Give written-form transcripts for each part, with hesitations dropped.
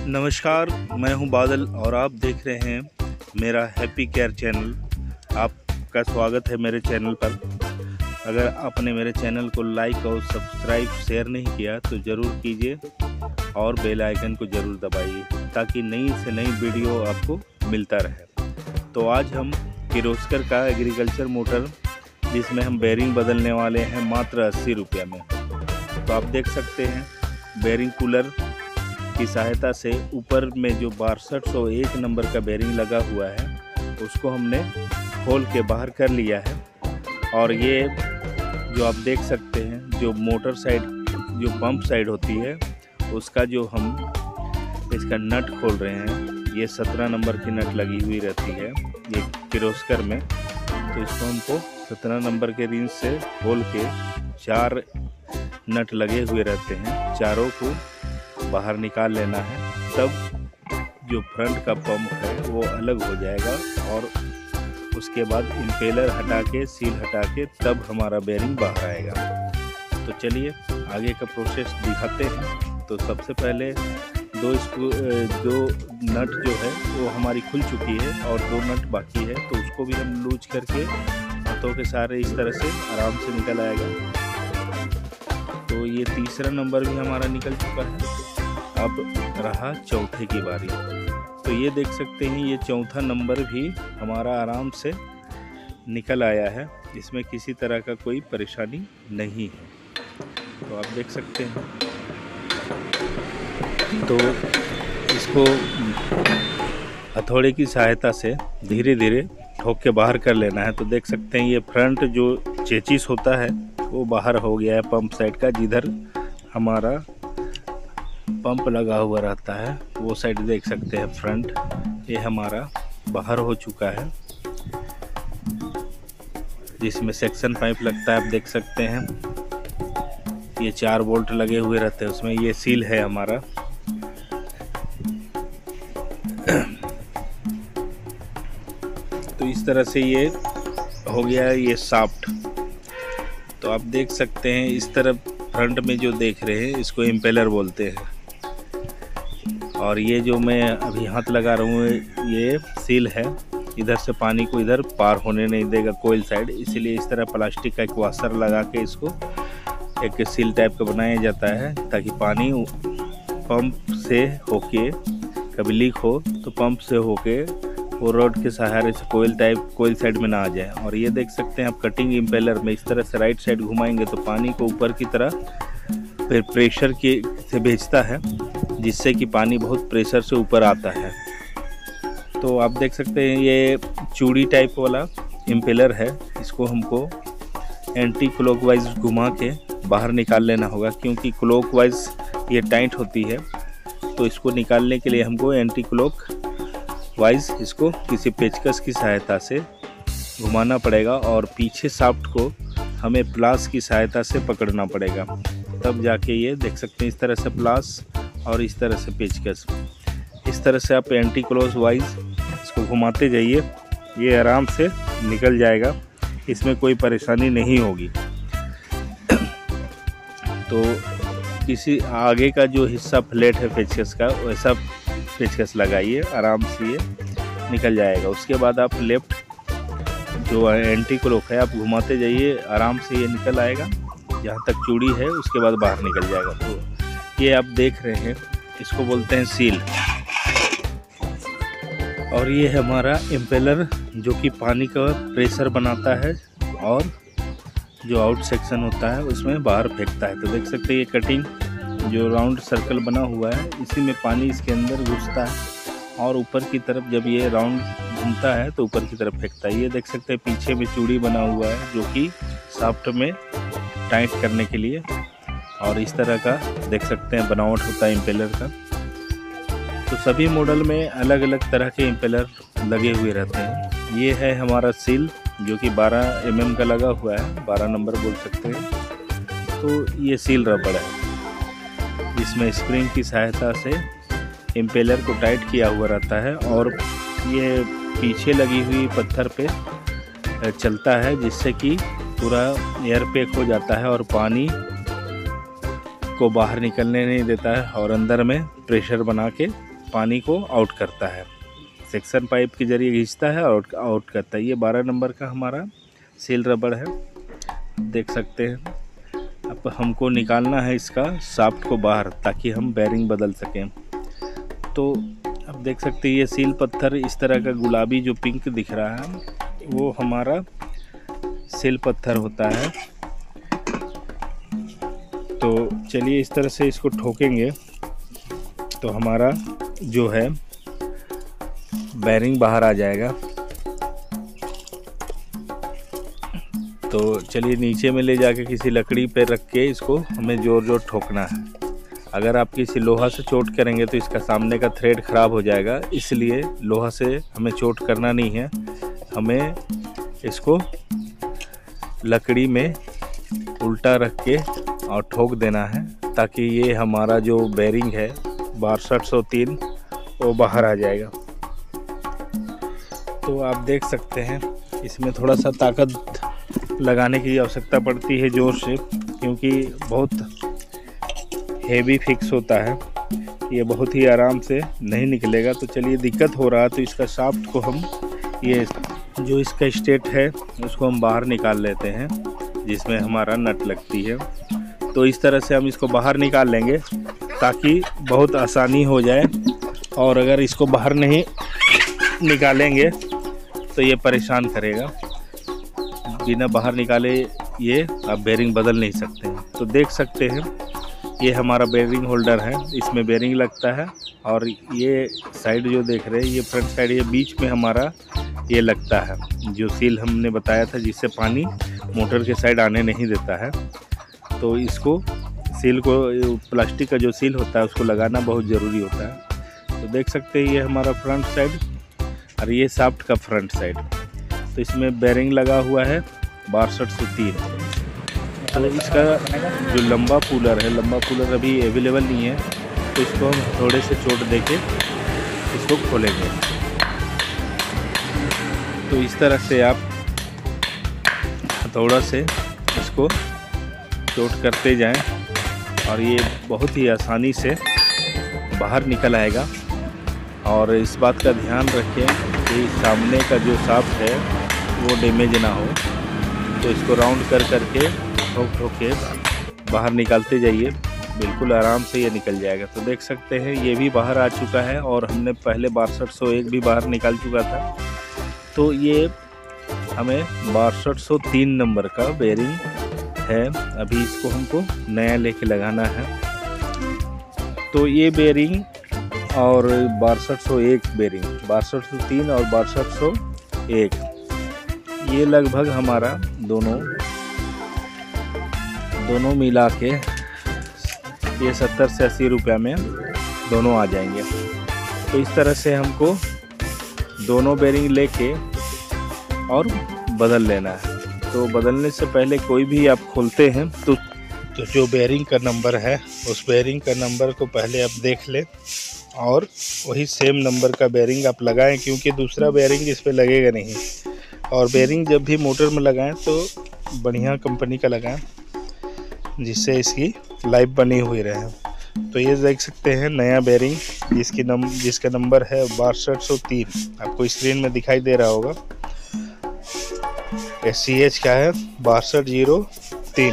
नमस्कार, मैं हूं बादल और आप देख रहे हैं मेरा हैप्पी केयर चैनल। आपका स्वागत है मेरे चैनल पर। अगर आपने मेरे चैनल को लाइक और सब्सक्राइब शेयर नहीं किया तो ज़रूर कीजिए और बेल आइकन को ज़रूर दबाइए ताकि नई से नई वीडियो आपको मिलता रहे। तो आज हम किर्लोस्कर का एग्रीकल्चर मोटर, जिसमें हम बेरिंग बदलने वाले हैं मात्र 80 रुपये में। तो आप देख सकते हैं बेरिंग कूलर की सहायता से ऊपर में जो 6201 नंबर का बेरिंग लगा हुआ है उसको हमने खोल के बाहर कर लिया है। और ये जो आप देख सकते हैं जो मोटर साइड, जो पंप साइड होती है, उसका जो हम इसका नट खोल रहे हैं, ये 17 नंबर की नट लगी हुई रहती है ये किर्लोस्कर में। तो इसको हमको 17 नंबर के रिंच से खोल के 4 नट लगे हुए रहते हैं, चारों को बाहर निकाल लेना है। तब जो फ्रंट का पंप है वो अलग हो जाएगा और उसके बाद इम्पेलर हटा के, सील हटा के, तब हमारा बेरिंग बाहर आएगा। तो चलिए आगे का प्रोसेस दिखाते हैं। तो सबसे पहले दो नट जो है वो हमारी खुल चुकी है और 2 नट बाकी है, तो उसको भी हम लूज करके हाथों के सहारे इस तरह से आराम से निकल आएगा। तो ये तीसरा नंबर भी हमारा निकल चुका है। अब रहा चौथे की बारी। तो ये देख सकते हैं ये चौथा नंबर भी हमारा आराम से निकल आया है, इसमें किसी तरह का कोई परेशानी नहीं है। तो आप देख सकते हैं। तो इसको हथौड़े की सहायता से धीरे धीरे ठोक के बाहर कर लेना है। तो देख सकते हैं ये फ्रंट जो चेचिस होता है वो बाहर हो गया है पंप साइड का, जिधर हमारा पंप लगा हुआ रहता है वो साइड देख सकते हैं फ्रंट, ये हमारा बाहर हो चुका है। जिसमें सेक्शन पाइप लगता है, आप देख सकते हैं ये 4 बोल्ट लगे हुए रहते हैं उसमें। ये सील है हमारा। तो इस तरह से ये हो गया है ये शाफ्ट। तो आप देख सकते हैं इस तरफ फ्रंट में जो देख रहे हैं इसको इम्पेलर बोलते हैं। और ये जो मैं अभी हाथ लगा रहा हूँ ये सील है, इधर से पानी को इधर पार होने नहीं देगा कोयल साइड, इसीलिए इस तरह प्लास्टिक का एक वाशर लगा के इसको एक सील टाइप का बनाया जाता है ताकि पानी पंप से होके कभी लीक हो तो पंप से होके वो रोड के सहारे से कोयल साइड में ना आ जाए। और ये देख सकते हैं आप कटिंग इम्पेलर में इस तरह से राइट साइड घुमाएंगे तो पानी को ऊपर की तरह फिर प्रेशर के से भेजता है, जिससे कि पानी बहुत प्रेशर से ऊपर आता है। तो आप देख सकते हैं ये चूड़ी टाइप वाला इम्पेलर है, इसको हमको एंटी क्लॉकवाइज घुमा के बाहर निकाल लेना होगा, क्योंकि क्लॉकवाइज ये टाइट होती है। तो इसको निकालने के लिए हमको एंटी क्लॉकवाइज इसको किसी पेचकस की सहायता से घुमाना पड़ेगा और पीछे शाफ्ट को हमें प्लास की सहायता से पकड़ना पड़ेगा, तब जाके ये देख सकते हैं इस तरह से प्लास और इस तरह से पेचकस। इस तरह से आप एंटी क्लॉकवाइज इसको घुमाते जाइए, ये आराम से निकल जाएगा, इसमें कोई परेशानी नहीं होगी। तो किसी आगे का जो हिस्सा फ्लैट है पेचकस का, वैसा पेचकस लगाइए, आराम से ये निकल जाएगा। उसके बाद आप लेफ्ट जो एंटी क्लॉक है आप घुमाते जाइए, आराम से ये निकल आएगा, जहाँ तक चूड़ी है उसके बाद बाहर निकल जाएगा। तो ये आप देख रहे हैं इसको बोलते हैं सील। और ये हमारा इम्पेलर जो कि पानी का प्रेशर बनाता है और जो आउट सेक्शन होता है उसमें बाहर फेंकता है। तो देख सकते हैं ये कटिंग जो राउंड सर्कल बना हुआ है, इसी में पानी इसके अंदर घुसता है और ऊपर की तरफ जब ये राउंड घूमता है तो ऊपर की तरफ फेंकता है। ये देख सकते हैं पीछे में चूड़ी बना हुआ है जो कि शाफ्ट में टाइट करने के लिए, और इस तरह का देख सकते हैं बनावट होता है इम्पेलर का। तो सभी मॉडल में अलग अलग तरह के इम्पेलर लगे हुए रहते हैं। ये है हमारा सील जो कि 12 mm का लगा हुआ है, 12 नंबर बोल सकते हैं। तो ये सील रबड़ है जिसमें स्प्रिंग की सहायता से इम्पेलर को टाइट किया हुआ रहता है और ये पीछे लगी हुई पत्थर पे चलता है, जिससे कि पूरा एयर पैक हो जाता है और पानी को बाहर निकलने नहीं देता है और अंदर में प्रेशर बना के पानी को आउट करता है, सेक्शन पाइप के जरिए खींचता है और आउट करता है। ये 12 नंबर का हमारा सील रबड़ है, देख सकते हैं। अब हमको निकालना है इसका शाफ्ट को बाहर, ताकि हम बेरिंग बदल सकें। तो अब देख सकते हैं ये सील पत्थर इस तरह का गुलाबी जो पिंक दिख रहा है वो हमारा सील पत्थर होता है। तो चलिए इस तरह से इसको ठोकेंगे तो हमारा जो है बेरिंग बाहर आ जाएगा। तो चलिए नीचे में ले जाके किसी लकड़ी पे रख के इसको हमें जोर जोर ठोकना है। अगर आप किसी लोहा से चोट करेंगे तो इसका सामने का थ्रेड ख़राब हो जाएगा, इसलिए लोहा से हमें चोट करना नहीं है। हमें इसको लकड़ी में उल्टा रख के और ठोक देना है, ताकि ये हमारा जो बेरिंग है 6203 वो बाहर आ जाएगा। तो आप देख सकते हैं इसमें थोड़ा सा ताकत लगाने की आवश्यकता पड़ती है ज़ोर से, क्योंकि बहुत हेवी फिक्स होता है, ये बहुत ही आराम से नहीं निकलेगा। तो चलिए दिक्कत हो रहा है तो इसका शाफ्ट को हम ये जो इसका स्टेट है उसको हम बाहर निकाल लेते हैं, जिसमें हमारा नट लगती है। तो इस तरह से हम इसको बाहर निकाल लेंगे ताकि बहुत आसानी हो जाए। और अगर इसको बाहर नहीं निकालेंगे तो ये परेशान करेगा। बिना बाहर निकाले ये आप बेरिंग बदल नहीं सकते हैं। तो देख सकते हैं ये हमारा बेरिंग होल्डर है, इसमें बेरिंग लगता है। और ये साइड जो देख रहे हैं ये फ्रंट साइड, ये बीच में हमारा ये लगता है जो सील हमने बताया था, जिससे पानी मोटर के साइड आने नहीं देता है। तो इसको सील को, प्लास्टिक का जो सील होता है उसको लगाना बहुत ज़रूरी होता है। तो देख सकते हैं ये हमारा फ्रंट साइड और ये शाफ्ट का फ्रंट साइड। तो इसमें बेरिंग लगा हुआ है 6203। तो इसका जो लंबा पुलर है, लंबा पुलर अभी अवेलेबल नहीं है, तो इसको हम थोड़े से चोट देके इसको खोलेंगे। तो इस तरह से आप हथौड़ा से इसको चोट करते जाएं और ये बहुत ही आसानी से बाहर निकल आएगा। और इस बात का ध्यान रखें कि सामने का जो शाफ्ट है वो डैमेज ना हो। तो इसको राउंड कर करके ठोक ठोक के बाहर निकालते जाइए, बिल्कुल आराम से ये निकल जाएगा। तो देख सकते हैं ये भी बाहर आ चुका है और हमने पहले 6201 भी बाहर निकाल चुका था। तो ये हमें 6203 नंबर का बेरिंग है, अभी इसको हमको नया लेके लगाना है। तो ये बेरिंग और 6201 बेरिंग, 6203 और 6201, ये लगभग हमारा दोनों मिला के ये 70 से 80 रुपये में दोनों आ जाएंगे। तो इस तरह से हमको दोनों बेरिंग लेके और बदल लेना है। तो बदलने से पहले कोई भी आप खोलते हैं तो जो बेरिंग का नंबर है उस बेरिंग का नंबर को पहले आप देख लें और वही सेम नंबर का बेरिंग आप लगाएं, क्योंकि दूसरा बेरिंग इस पे लगेगा नहीं। और बेरिंग जब भी मोटर में लगाएं तो बढ़िया कंपनी का लगाएं, जिससे इसकी लाइफ बनी हुई रहे। तो ये देख सकते हैं नया बेरिंग जिसका नंबर है 6203, आपको स्क्रीन में दिखाई दे रहा होगा। SCH का है 6203।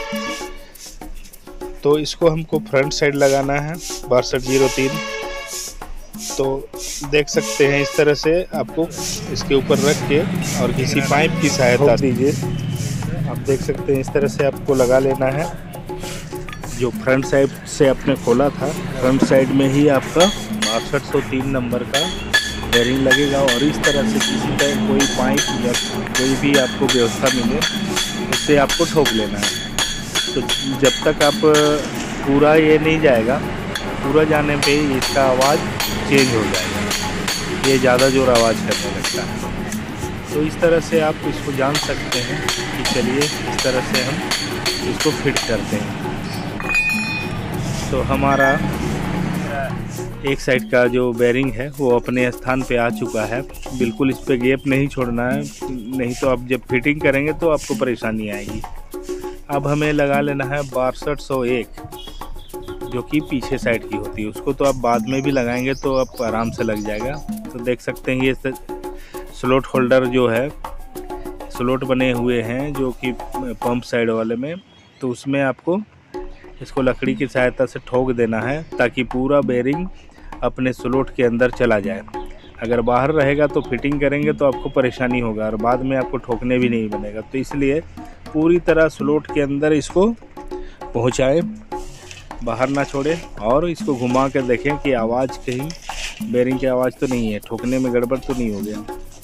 तो इसको हमको फ्रंट साइड लगाना है 6203। तो देख सकते हैं इस तरह से आपको इसके ऊपर रख के और किसी पाइप की सहायता दीजिए। आप देख सकते हैं इस तरह से आपको लगा लेना है। जो फ्रंट साइड से आपने खोला था, फ्रंट साइड में ही आपका 6203 नंबर का बेरिंग लगेगा। और इस तरह से किसी का कोई पाइप या कोई भी आपको व्यवस्था मिले उससे आपको ठोक लेना है। तो जब तक आप पूरा ये नहीं जाएगा, पूरा जाने पे इसका आवाज़ चेंज हो जाएगा, ये ज़्यादा जोर आवाज़ करने लगता है। तो इस तरह से आप इसको जान सकते हैं कि चलिए इस तरह से हम इसको फिट करते हैं। तो हमारा एक साइड का जो बेरिंग है वो अपने स्थान पे आ चुका है, बिल्कुल इस पे गैप नहीं छोड़ना है, नहीं तो आप जब फिटिंग करेंगे तो आपको परेशानी आएगी। अब हमें लगा लेना है 6201। जो कि पीछे साइड की होती है, उसको तो आप बाद में भी लगाएंगे तो आप आराम से लग जाएगा। तो देख सकते हैं ये स्लॉट होल्डर जो है, स्लॉट बने हुए हैं जो कि पंप साइड वाले में, तो उसमें आपको इसको लकड़ी की सहायता से ठोक देना है ताकि पूरा बेरिंग अपने स्लॉट के अंदर चला जाए। अगर बाहर रहेगा तो फिटिंग करेंगे तो आपको परेशानी होगा और बाद में आपको ठोकने भी नहीं बनेगा। तो इसलिए पूरी तरह स्लॉट के अंदर इसको पहुंचाएं, बाहर ना छोड़ें और इसको घुमा कर देखें कि आवाज़ कहीं बेरिंग की आवाज़ तो नहीं है, ठोकने में गड़बड़ तो नहीं हो गया।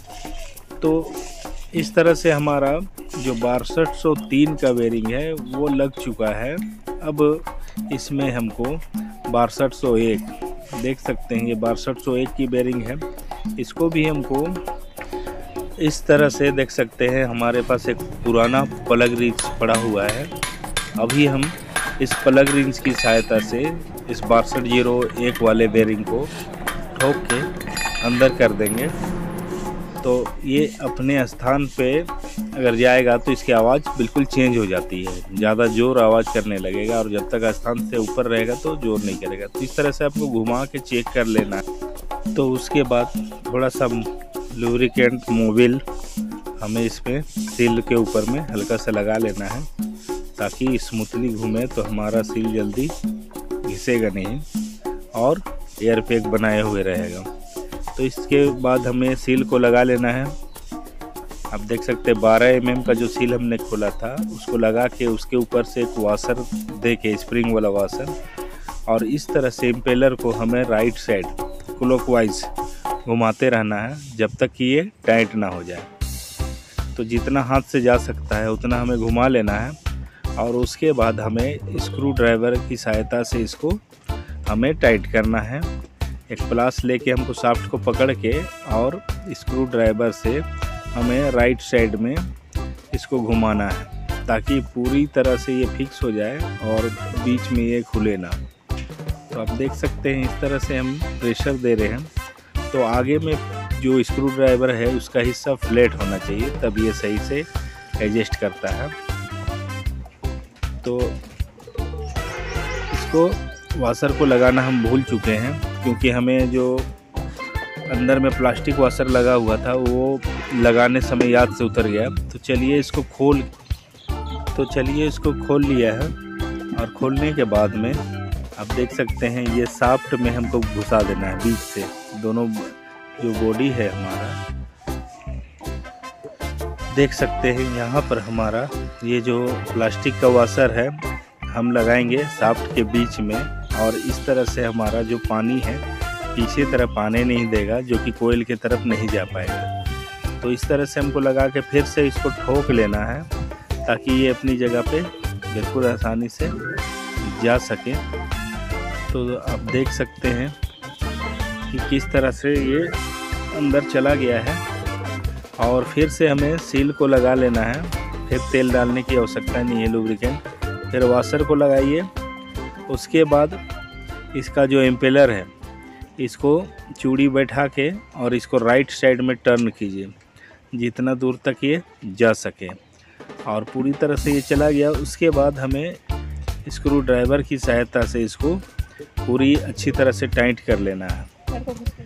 तो इस तरह से हमारा जो 6203 का बेरिंग है वो लग चुका है। अब इसमें हमको 6201 देख सकते हैं, ये 6201 की बेरिंग है। इसको भी हमको इस तरह से देख सकते हैं, हमारे पास एक पुराना प्लग रिंच पड़ा हुआ है। अभी हम इस प्लग रिंच की सहायता से इस 6201 वाले बेरिंग को ठोक के अंदर कर देंगे। तो ये अपने स्थान पे अगर जाएगा तो इसकी आवाज़ बिल्कुल चेंज हो जाती है, ज़्यादा ज़ोर आवाज़ करने लगेगा और जब तक स्थान से ऊपर रहेगा तो ज़ोर नहीं करेगा। तो इस तरह से आपको घुमा के चेक कर लेना है। तो उसके बाद थोड़ा सा लुब्रिकेंट मोबिल हमें इसमें सील के ऊपर में हल्का सा लगा लेना है ताकि स्मूथली घूमे, तो हमारा सील जल्दी घिसेगा नहीं और एयर पैक बनाए हुए रहेगा। तो इसके बाद हमें सील को लगा लेना है। आप देख सकते हैं 12 mm का जो सील हमने खोला था उसको लगा के उसके ऊपर से एक वाशर दे के, स्प्रिंग वाला वाशर, और इस तरह से इम्पेलर को हमें राइट साइड क्लॉकवाइज घुमाते रहना है जब तक कि ये टाइट ना हो जाए। तो जितना हाथ से जा सकता है उतना हमें घुमा लेना है और उसके बाद हमें स्क्रू ड्राइवर की सहायता से इसको हमें टाइट करना है। एक प्लास लेके हमको शाफ्ट को पकड़ के और स्क्रू ड्राइवर से हमें राइट साइड में इसको घुमाना है ताकि पूरी तरह से ये फिक्स हो जाए और बीच में ये खुले ना। तो आप देख सकते हैं इस तरह से हम प्रेशर दे रहे हैं। तो आगे में जो स्क्रू ड्राइवर है उसका हिस्सा फ्लैट होना चाहिए, तब ये सही से एडजस्ट करता है। तो इसको वाशर को लगाना हम भूल चुके हैं क्योंकि हमें जो अंदर में प्लास्टिक वाशर लगा हुआ था वो लगाने समय याद से उतर गया। तो चलिए इसको खोल लिया है और खोलने के बाद में आप देख सकते हैं ये शाफ्ट में हमको घुसा देना है बीच से। दोनों जो बॉडी है हमारा देख सकते हैं यहाँ पर हमारा ये जो प्लास्टिक का वाशर है हम लगाएंगे शाफ्ट के बीच में और इस तरह से हमारा जो पानी है पीछे तरफ आने नहीं देगा, जो कि कोयल की तरफ नहीं जा पाएगा। तो इस तरह से हमको लगा के फिर से इसको ठोक लेना है ताकि ये अपनी जगह पे बिल्कुल आसानी से जा सके। तो आप देख सकते हैं कि किस तरह से ये अंदर चला गया है और फिर से हमें सील को लगा लेना है। फिर तेल डालने की आवश्यकता नहीं है, लुब्रिकेंट। फिर वाशर को लगाइए। उसके बाद इसका जो इम्पेलर है इसको चूड़ी बैठा के और इसको राइट साइड में टर्न कीजिए जितना दूर तक ये जा सके और पूरी तरह से ये चला गया। उसके बाद हमें स्क्रू ड्राइवर की सहायता से इसको पूरी अच्छी तरह से टाइट कर लेना है।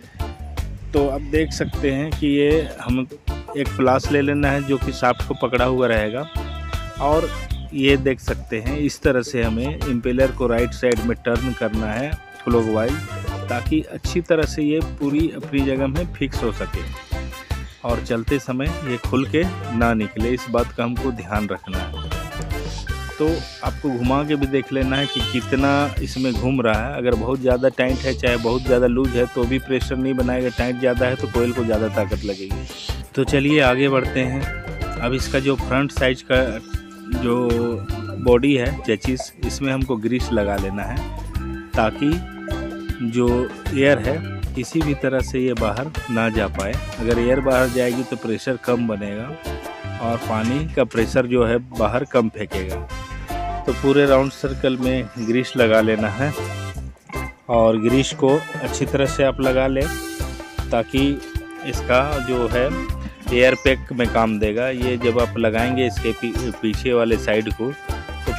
तो अब देख सकते हैं कि ये हम एक प्लास ले लेना है जो कि शाफ्ट को पकड़ा हुआ रहेगा और ये देख सकते हैं इस तरह से हमें इम्पेलर को राइट साइड में टर्न करना है क्लॉकवाइज ताकि अच्छी तरह से ये पूरी अपनी जगह में फिक्स हो सके और चलते समय ये खुल के ना निकले, इस बात का हमको ध्यान रखना है। तो आपको घुमा के भी देख लेना है कि कितना इसमें घूम रहा है। अगर बहुत ज़्यादा टाइट है चाहे बहुत ज़्यादा लूज है तो भी प्रेशर नहीं बनाएगा, टाइट ज़्यादा है तो कोयल को ज़्यादा ताकत लगेगी। तो चलिए आगे बढ़ते हैं। अब इसका जो फ्रंट साइज का जो बॉडी है चेचिस, इसमें हमको ग्रीस लगा लेना है ताकि जो एयर है किसी भी तरह से ये बाहर ना जा पाए। अगर एयर बाहर जाएगी तो प्रेशर कम बनेगा और पानी का प्रेशर जो है बाहर कम फेंकेगा। तो पूरे राउंड सर्कल में ग्रीस लगा लेना है और ग्रीस को अच्छी तरह से आप लगा लें ताकि इसका जो है एयर पैक में काम देगा। ये जब आप लगाएंगे इसके पीछे वाले साइड को तो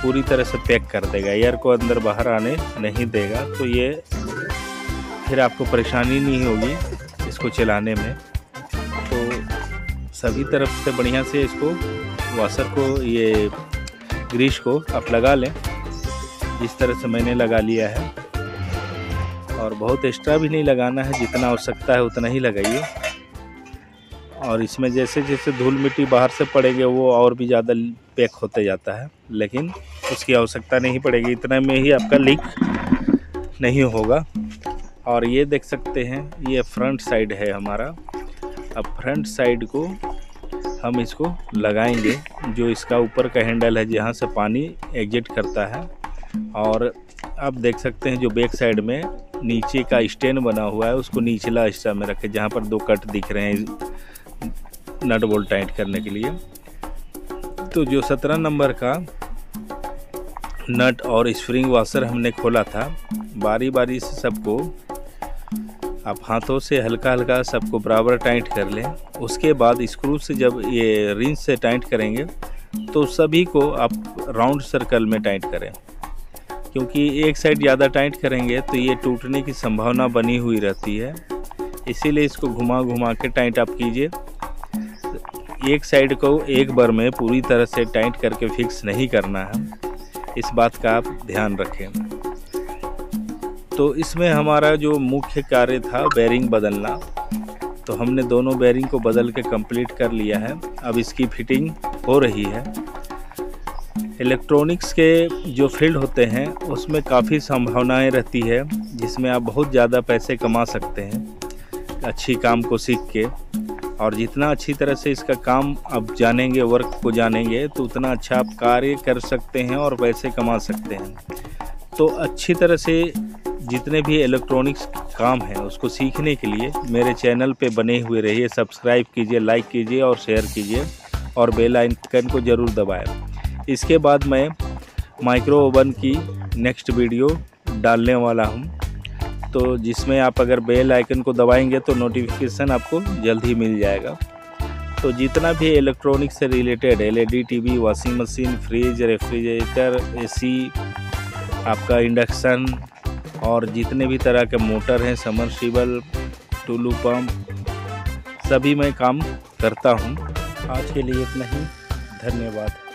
पूरी तरह से पैक कर देगा, एयर को अंदर बाहर आने नहीं देगा। तो ये फिर आपको परेशानी नहीं होगी इसको चलाने में। तो सभी तरफ से बढ़िया से इसको वॉशर को, ये ग्रीस को आप लगा लें। इस तरह से मैंने लगा लिया है, और बहुत एक्स्ट्रा भी नहीं लगाना है, जितना आवश्यकता है उतना ही लगाइए। और इसमें जैसे जैसे धूल मिट्टी बाहर से पड़ेंगे वो और भी ज़्यादा पैक होते जाता है, लेकिन उसकी आवश्यकता नहीं पड़ेगी, इतना में ही आपका लीक नहीं होगा। और ये देख सकते हैं ये फ्रंट साइड है हमारा। अब फ्रंट साइड को हम इसको लगाएंगे, जो इसका ऊपर का हैंडल है जहाँ से पानी एग्जिट करता है। और आप देख सकते हैं जो बैक साइड में नीचे का स्टैंड बना हुआ है उसको निचला हिस्सा में रखें, जहाँ पर 2 कट दिख रहे हैं नट बोल्ट टाइट करने के लिए। तो जो 17 नंबर का नट और स्प्रिंग वॉशर हमने खोला था, बारी बारी से सबको आप हाथों से हल्का हल्का सबको बराबर टाइट कर लें। उसके बाद स्क्रू से जब ये रिंच से टाइट करेंगे तो सभी को आप राउंड सर्कल में टाइट करें, क्योंकि एक साइड ज़्यादा टाइट करेंगे तो ये टूटने की संभावना बनी हुई रहती है। इसीलिए इसको घुमा घुमा के टाइट आप कीजिए। एक साइड को एक बार में पूरी तरह से टाइट करके फिक्स नहीं करना है, इस बात का आप ध्यान रखें। तो इसमें हमारा जो मुख्य कार्य था बेरिंग बदलना, तो हमने दोनों बेरिंग को बदल के कंप्लीट कर लिया है। अब इसकी फिटिंग हो रही है। इलेक्ट्रॉनिक्स के जो फील्ड होते हैं उसमें काफ़ी संभावनाएं रहती है, जिसमें आप बहुत ज़्यादा पैसे कमा सकते हैं अच्छी काम को सीख के। और जितना अच्छी तरह से इसका काम आप जानेंगे, वर्क को जानेंगे, तो उतना अच्छा आप कार्य कर सकते हैं और पैसे कमा सकते हैं। तो अच्छी तरह से जितने भी इलेक्ट्रॉनिक्स काम है उसको सीखने के लिए मेरे चैनल पे बने हुए रहिए। सब्सक्राइब कीजिए, लाइक कीजिए और शेयर कीजिए, और बेल आइकन को ज़रूर दबाएं। इसके बाद मैं माइक्रो ओवन की नेक्स्ट वीडियो डालने वाला हूं, तो जिसमें आप अगर बेल आइकन को दबाएंगे तो नोटिफिकेशन आपको जल्द ही मिल जाएगा। तो जितना भी इलेक्ट्रॉनिक्स से related LED TV, washing machine, fridge, refrigerator, AC, आपका इंडक्शन और जितने भी तरह के मोटर हैं, समरसीबल, टुल्लू पंप, सभी मैं काम करता हूं। आज के लिए इतना ही, धन्यवाद।